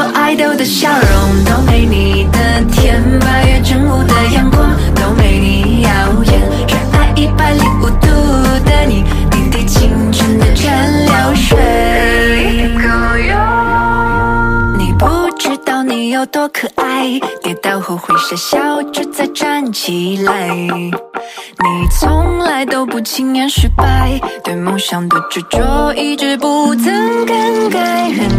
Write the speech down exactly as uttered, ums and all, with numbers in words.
爱豆的笑容，都没你的甜，八月正午的阳光都没你耀眼，热爱一百零五度的你，滴滴清纯的蒸馏水。你不知道你有多可爱，跌倒后会傻笑着再站起来。你从来都不轻言失败，对梦想的执着一直不曾更改。很